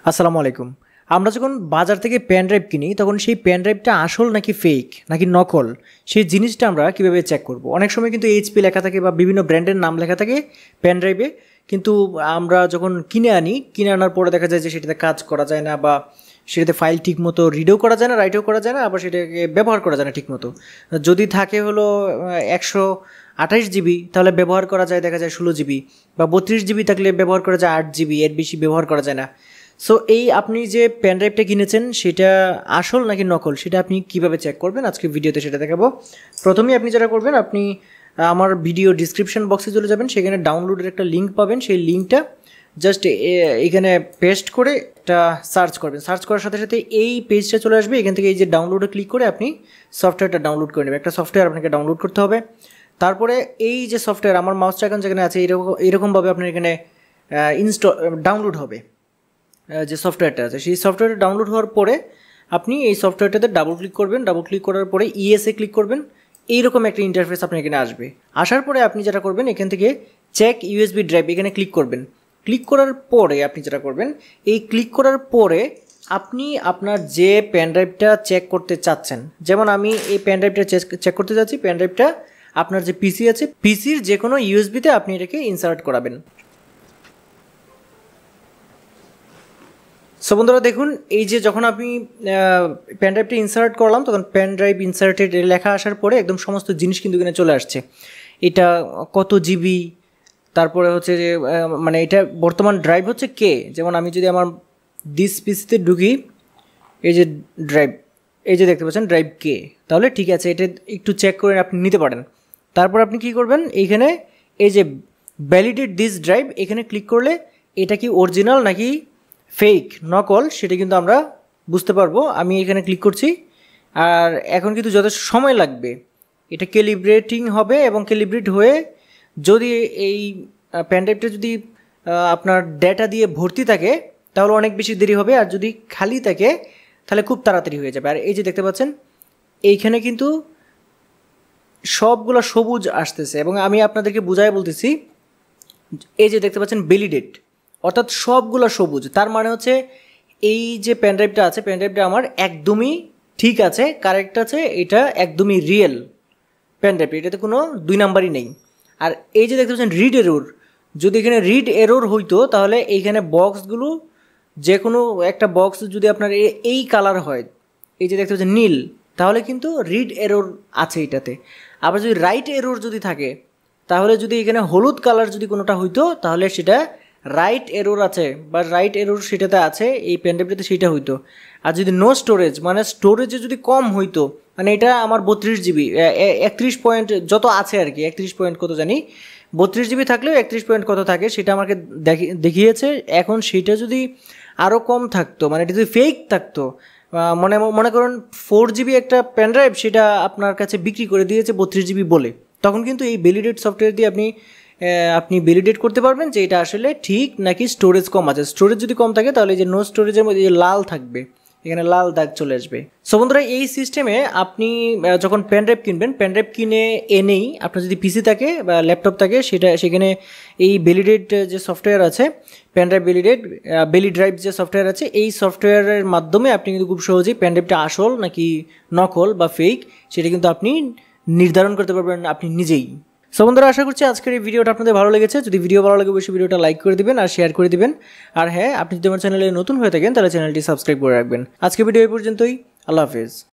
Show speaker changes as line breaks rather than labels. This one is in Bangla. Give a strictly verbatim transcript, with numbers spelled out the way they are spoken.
আসসালামু আলাইকুম। আমরা যখন বাজার থেকে পেন ড্রাইভ কিনি তখন সেই পেন ড্রাইভটা আসল নাকি ফেক নাকি নকল সেই জিনিসটা আমরা কীভাবে চেক করব। অনেক সময় কিন্তু এইচপি লেখা থাকে বা বিভিন্ন ব্র্যান্ডের নাম লেখা থাকে পেন ড্রাইভে, কিন্তু আমরা যখন কিনে আনি কিনে আনার পরে দেখা যায় যে সেটাতে কাজ করা যায় না বা সেটাতে ফাইল ঠিক মতো রিডও করা যায় না, রাইটও করা যায় না, আবার সেটাকে ব্যবহার করা যায় না ঠিক মতো। যদি থাকে হলো একশো আঠাইশ জিবি তাহলে ব্যবহার করা যায় দেখা যায় ষোলো জিবি, বা বত্রিশ জিবি থাকলে ব্যবহার করা যায় আট জিবি, এর বেশি ব্যবহার করা যায় না। সো এই আপনি যে পেন ড্রাইভটা কিনেছেন সেটা আসল নাকি নকল সেটা আপনি কিভাবে চেক করবেন আজকে ভিডিওতে সেটা দেখাবো। প্রথমেই আপনি যেটা করবেন, আপনি আমার ভিডিও ডিসক্রিপশন বক্সে চলে যাবেন, সেখানে ডাউনলোডের একটা লিঙ্ক পাবেন। সেই লিঙ্কটা জাস্ট এখানে পেস্ট করে একটা সার্চ করবেন। সার্চ করার সাথে সাথে এই পেজটা চলে আসবে। এখান থেকে এই যে ডাউনলোডে ক্লিক করে আপনি সফটওয়্যারটা ডাউনলোড করে নেবেন। একটা সফটওয়্যার আপনাকে ডাউনলোড করতে হবে। তারপরে এই যে সফটওয়্যার আমার মাউসটা এখন যেখানে আছে এরকম এরকমভাবে আপনার এখানে ইনস্টল ডাউনলোড হবে। যে সফটওয়্যারটা আছে সেই সফটওয়্যারটা ডাউনলোড হওয়ার পরে আপনি এই সফটওয়্যারটাতে ডাবল ক্লিক করবেন। ডাবল ক্লিক করার পরে ইএসএ ক্লিক করবেন। এইরকম একটা ইন্টারফেস আপনার এখানে আসবে। আসার পরে আপনি যেটা করবেন, এখান থেকে চেক ইউএসবি ড্রাইভ এখানে ক্লিক করবেন। ক্লিক করার পরে আপনি যেটা করবেন, এই ক্লিক করার পরে আপনি আপনার যে পেন ড্রাইভটা চেক করতে চাচ্ছেন, যেমন আমি এই পেন ড্রাইভটা চেক করতে চাচ্ছি, পেন ড্রাইভটা আপনার যে পিসি আছে পিসির যে কোনো ইউএসবিতে আপনি এটাকে ইনসার্ট করাবেন। সো বন্ধুরা দেখুন, এই যে যখন আপনি পেন ড্রাইভটা ইনসার্ট করলাম তখন পেন ড্রাইভ ইনসার্টেড লেখা আসার পরে একদম সমস্ত জিনিস কিন্তু এখানে চলে আসছে। এটা কত জিবি, তারপরে হচ্ছে যে মানে এটা বর্তমান ড্রাইভ হচ্ছে কে। যেমন আমি যদি আমার দিস পিসিতে ঢুকি, এই যে ড্রাইভ, এই যে দেখতে পাচ্ছেন ড্রাইভ কে, তাহলে ঠিক আছে, এটা একটু চেক করে আপনি নিতে পারেন। তারপর আপনি কি করবেন, এইখানে এই যে ভ্যালিডেট দিস ড্রাইভ এখানে ক্লিক করলে এটা কি অরিজিনাল নাকি ফেক নকল সেটা কিন্তু আমরা বুঝতে পারবো। আমি এখানে ক্লিক করছি, আর এখন কিন্তু যথেষ্ট সময় লাগবে। এটা ক্যালিব্রেটিং হবে এবং ক্যালিব্রেট হয়ে যদি এই পেন ড্রাইভটা যদি আপনার ডেটা দিয়ে ভর্তি থাকে তাহলে অনেক বেশি দেরি হবে, আর যদি খালি থাকে তাহলে খুব তাড়াতাড়ি হয়ে যাবে। আর এই যে দেখতে পাচ্ছেন এইখানে কিন্তু সবগুলো সবুজ আসতেছে, এবং আমি আপনাদেরকে বুঝাই বলতেছি, এই যে দেখতে পাচ্ছেন ভ্যালিডেট, অর্থাৎ সবগুলো সবুজ। তার মানে হচ্ছে এই যে পেন ড্রাইভটা আছে পেন ড্রাইভটা আমার একদমই ঠিক আছে, কারেক্ট আছে, এটা একদমই রিয়েল পেন ড্রাইভ, এটাতে কোনো দুই নাম্বারই নেই। আর এই যে দেখতে পাচ্ছেন রিড এরর, যদি এখানে রিড এরর হইতো তাহলে এইখানে বক্সগুলো যে কোনো একটা বক্স যদি আপনার এই কালার হয়, এই যে দেখতে পাচ্ছেন নীল, তাহলে কিন্তু রিড এরর আছে এটাতে। আবার যদি রাইট এরর যদি থাকে, তাহলে যদি এখানে হলুদ কালার যদি কোনোটা হইতো তাহলে সেটা রাইট এরর আছে বা রাইট এরর সেটাতে আছে, এই পেন ড্রাইভটাতে সেটা হইতো। আর যদি নো স্টোরেজ মানে স্টোরেজে যদি কম হইতো, মানে এটা আমার বত্রিশ জিবি একত্রিশ পয়েন্ট যত আছে আর কি, একত্রিশ পয়েন্ট কত জানি, বত্রিশ জিবি থাকলেও একত্রিশ পয়েন্ট কত থাকে সেটা আমাকে দেখিয়েছে। এখন সেটা যদি আরও কম থাকতো, মানে এটা যদি ফেক থাকতো, মনে মনে করুন ফোর জিবি একটা পেন ড্রাইভ সেটা আপনার কাছে বিক্রি করে দিয়েছে বত্রিশ জিবি বলে, তখন কিন্তু এই ভ্যালিডেট সফটওয়্যার দিয়ে আপনি আপনি ভ্যালিডেট করতে পারবেন যে এটা আসলে ঠিক নাকি স্টোরেজ কম আছে। স্টোরেজ যদি কম থাকে তাহলে এই যে নো স্টোরেজের মধ্যে যে লাল থাকবে, এখানে লাল দাগ চলে আসবে। সো বন্ধুরা এই সিস্টেমে আপনি যখন পেন ড্রাইভ কিনবেন, পেন ড্রাইভ কিনে এনেই আপনার যদি পিসি থাকে বা ল্যাপটপ থাকে সেটা সেখানে এই ভ্যালিডেট যে সফটওয়্যার আছে, পেন ড্রাইভ ভ্যালিডেট ভ্যালি ড্রাইভ যে সফটওয়্যার আছে, এই সফটওয়্যারের মাধ্যমে আপনি কিন্তু খুব সহজেই পেন ড্রাইভটা আসল নাকি নকল বা ফেক সেটা কিন্তু আপনি নির্ধারণ করতে পারবেন আপনি নিজেই। সো বন্ধুরা আশা করছি আজকের এই ভিডিওটা আপনাদের ভালো লেগেছে। যদি ভিডিও ভালো লাগে অবশ্যই ভিডিওটা লাইক করে দিবেন আর শেয়ার করে দিবেন। আর হ্যাঁ, আপনি যদি আমার চ্যানেলে নতুন হয়ে থাকেন তাহলে চ্যানেলটি সাবস্ক্রাইব করে রাখবেন। আজকের ভিডিও এই পর্যন্তই। আল্লাহ হাফেজ।